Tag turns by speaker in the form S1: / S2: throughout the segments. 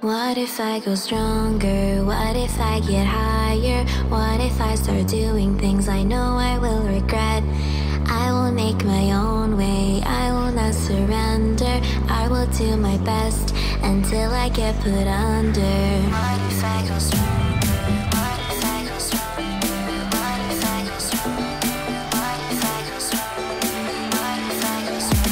S1: What if I go stronger? What if I get higher? What if I start doing things I know I will regret? I will make my own way, I will not surrender. I will do my best until I get put under. What if I go stronger? What if I go stronger? What if I go stronger? What if I go stronger? What if I go stronger?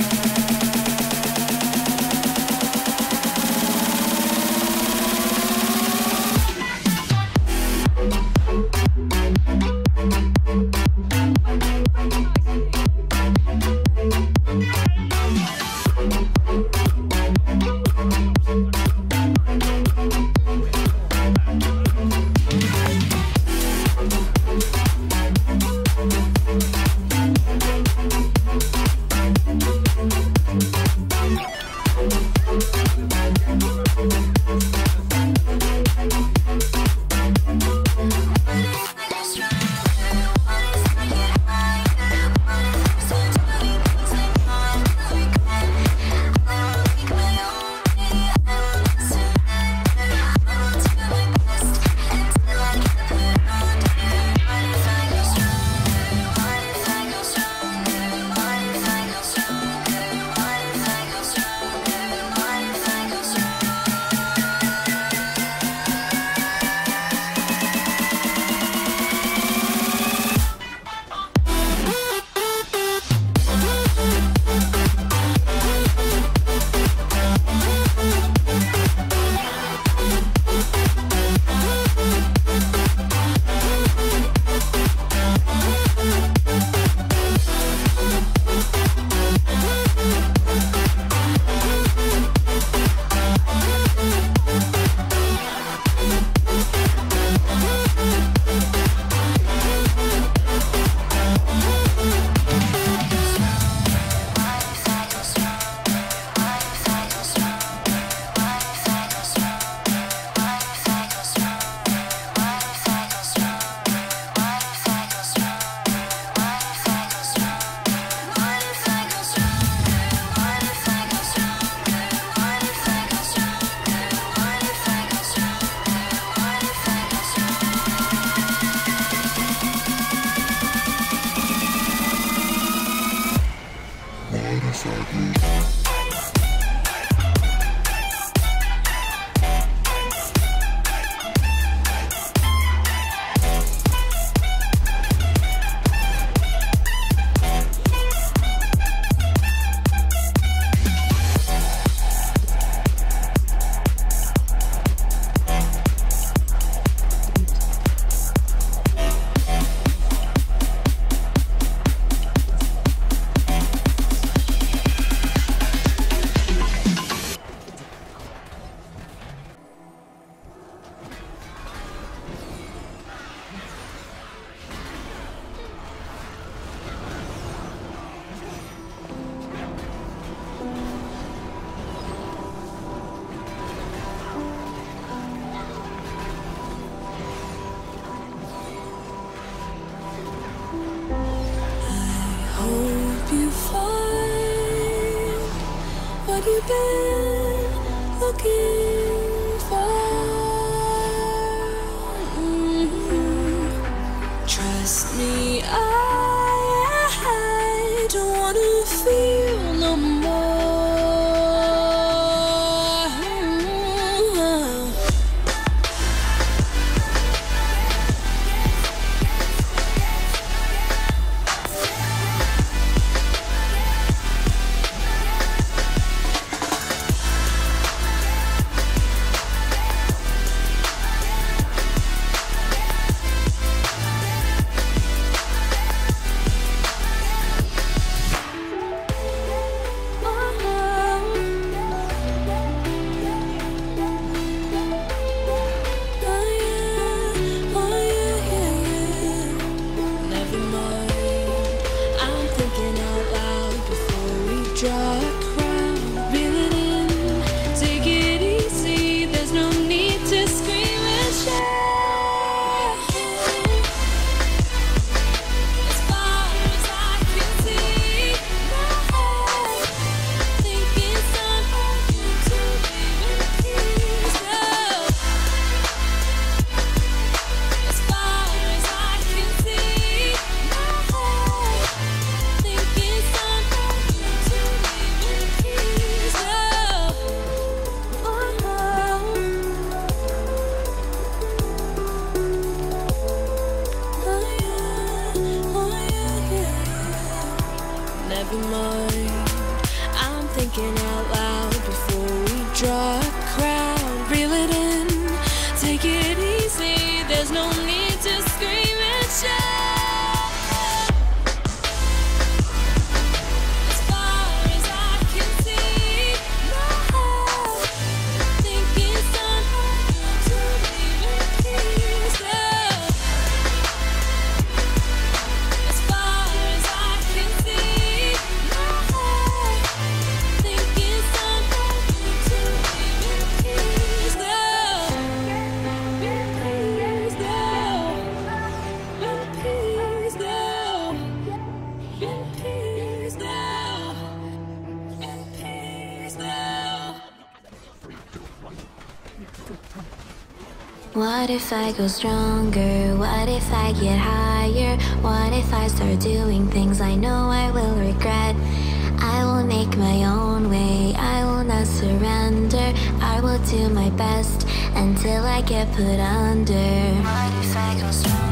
S2: You've been looking for. Trust me, I don't wanna feel no more.
S1: What if I go stronger? What if I get higher? What if I start doing things I know I will regret? I will make my own way, I will not surrender. I will do my best until I get put under. What if I go stronger?